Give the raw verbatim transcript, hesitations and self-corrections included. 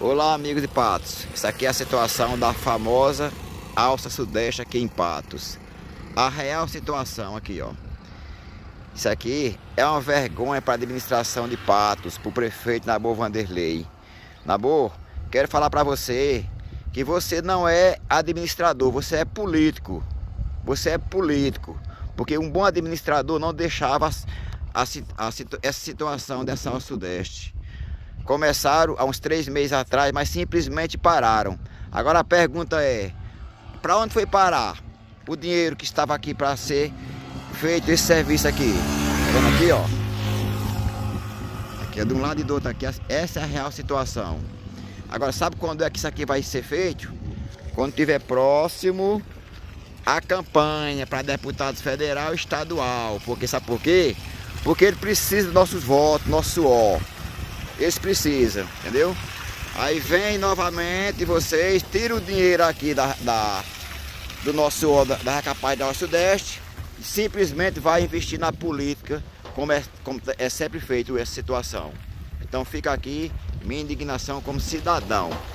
Olá, amigos de Patos. Isso aqui é a situação da famosa Alça Sudeste aqui em Patos. A real situação aqui, ó. Isso aqui é uma vergonha para a administração de Patos, para o prefeito Nabor Vanderlei. Nabor, quero falar para você que você não é administrador, você é político. Você é político, porque um bom administrador não deixava a, a, a, essa situação dessa Alça Sudeste. Começaram há uns três meses atrás, mas simplesmente pararam. Agora a pergunta é, para onde foi parar o dinheiro que estava aqui para ser feito esse serviço aqui? Tá vendo aqui, ó? Aqui é de um lado e do outro aqui. Essa é a real situação. Agora, sabe quando é que isso aqui vai ser feito? Quando estiver próximo a campanha para deputados federal e estadual. Porque sabe por quê? Porque ele precisa dos nossos votos, nosso suor. Eles precisam, entendeu? Aí vem novamente vocês, tiram o dinheiro aqui da, da, do nosso suor, da, da capaz da Alça Sudeste, e simplesmente vai investir na política, como é, como é sempre feito essa situação. Então fica aqui minha indignação como cidadão.